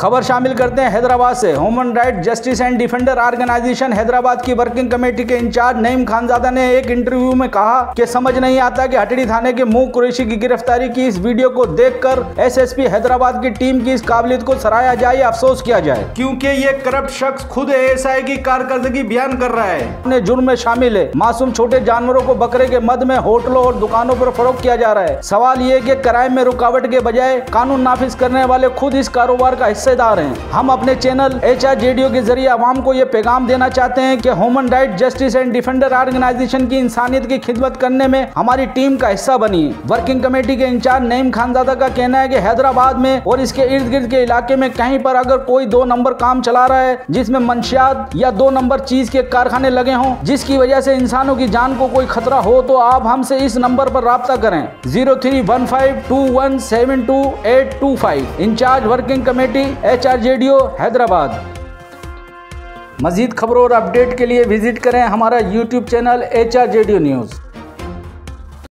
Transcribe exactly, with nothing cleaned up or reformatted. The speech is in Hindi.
खबर शामिल करते हैं हैदराबाद से। Human right justice and defender organization Hyderabad की वर्किंग कमेटी के इंचार्ज नईम खानजादा ने एक इंटरव्यू में कहा कि समझ नहीं आता कि हटड़ी थाने के मूक कुरैशी की गिरफ्तारी की इस वीडियो को देखकर एसएसपी हैदराबाद की टीम की इस काबिलियत को सराहा जाए या अफसोस किया जाए, क्योंकि ये करप्ट शख्स खुद एएसआई की कारकर्दगी बयान कर रहा है। अपने जुर्म में शामिल है। मासूम छोटे जानवरों को बकरे के मद में होटलों और दुकानों पर फरोख्त किया जा रहा है। सवाल ये कि क्राइम में रुकावट के बजाय कानून नाफिज करने वाले खुद इस कारोबार का हिस्सेदार हैं। हम अपने चैनल एचआरजेडीओ के जरिए आवाम को ये पैगाम देना चाहते हैं कि human right justice and defender organization की इंसानियत की खिदमत करने में हमारी टीम का हिस्सा बनिए। वर्किंग कमेटी के इंचार्ज नईम खानजादा का कहना है कि हैदराबाद में और इसके इर्द गिर्द के इलाके में कहीं पर अगर कोई दो नंबर काम चला रहा है जिसमें मंशियात या दो नंबर चीज के कारखाने लगे हों जिसकी वजह से इंसानों की जान को कोई खतरा हो, तो आप हमसे इस नंबर पर राब्ता करें zero three one five two one seven two eight two five. Incharge working committee HRJDO Hyderabad. मजीद खबरों और अपडेट के लिए विजिट करें हमारा यूट्यूब चैनल एचआरजेडीओ न्यूज़।